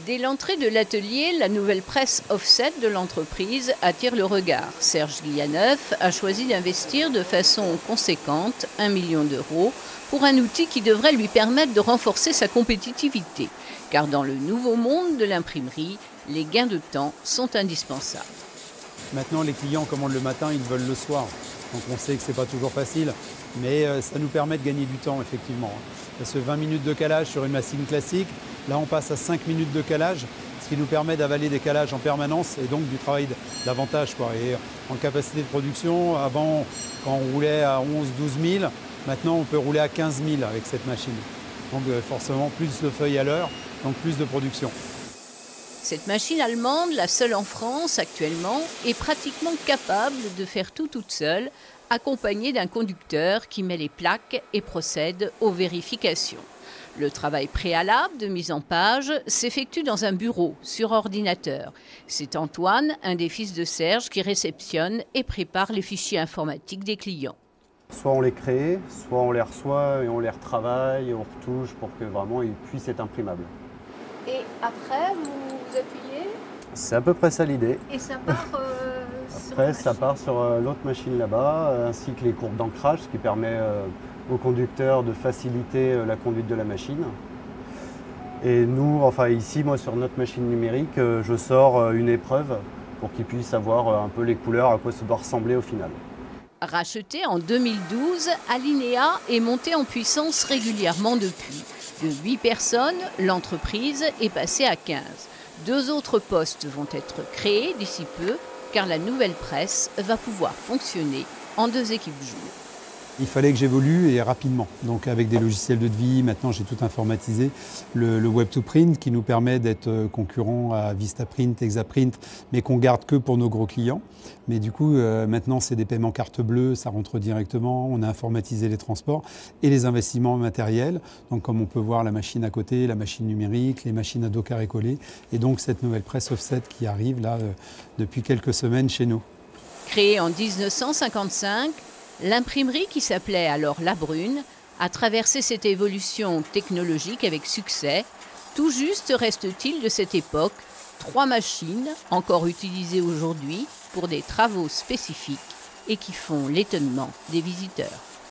Dès l'entrée de l'atelier, la nouvelle presse offset de l'entreprise attire le regard. Serge Guillaneuf a choisi d'investir de façon conséquente, 1 million d'euros, pour un outil qui devrait lui permettre de renforcer sa compétitivité. Car dans le nouveau monde de l'imprimerie, les gains de temps sont indispensables. Maintenant, les clients commandent le matin, ils veulent le soir. Donc on sait que ce n'est pas toujours facile, mais ça nous permet de gagner du temps, effectivement. Parce que 20 minutes de calage sur une machine classique, là on passe à 5 minutes de calage, ce qui nous permet d'avaler des calages en permanence et donc du travail davantage. Et en capacité de production, avant, quand on roulait à 11-12 000, maintenant on peut rouler à 15 000 avec cette machine. Donc forcément plus de feuilles à l'heure, donc plus de production. Cette machine allemande, la seule en France actuellement, est pratiquement capable de faire tout toute seule, accompagnée d'un conducteur qui met les plaques et procède aux vérifications. Le travail préalable de mise en page s'effectue dans un bureau sur ordinateur. C'est Antoine, un des fils de Serge, qui réceptionne et prépare les fichiers informatiques des clients. Soit on les crée, soit on les reçoit et on les retravaille, on retouche pour que vraiment ils puissent être imprimables. Et après, vous appuyez? C'est à peu près ça l'idée. Et ça part Après, ça part sur l'autre machine là-bas, ainsi que les courbes d'ancrage, ce qui permet au conducteur de faciliter la conduite de la machine. Et nous, enfin ici, moi sur notre machine numérique, je sors une épreuve pour qu'ils puissent avoir un peu les couleurs, à quoi ça doit ressembler au final. Racheté en 2012, Alinéa est monté en puissance régulièrement depuis. De 8 personnes, l'entreprise est passée à 15. 2 autres postes vont être créés d'ici peu, car la nouvelle presse va pouvoir fonctionner en 2 équipes jour. Il fallait que j'évolue et rapidement. Donc avec des logiciels de devis, maintenant j'ai tout informatisé. Le Web2Print qui nous permet d'être concurrent à Vistaprint, Exaprint, mais qu'on garde que pour nos gros clients. Mais du coup, maintenant c'est des paiements carte bleue, ça rentre directement. On a informatisé les transports et les investissements matériels. Donc comme on peut voir la machine à côté, la machine numérique, les machines à dos carré collé. Et donc cette nouvelle presse offset qui arrive là depuis quelques semaines chez nous. Créée en 1955, l'imprimerie, qui s'appelait alors La Brune, a traversé cette évolution technologique avec succès. Tout juste reste-t-il de cette époque 3 machines, encore utilisées aujourd'hui pour des travaux spécifiques et qui font l'étonnement des visiteurs.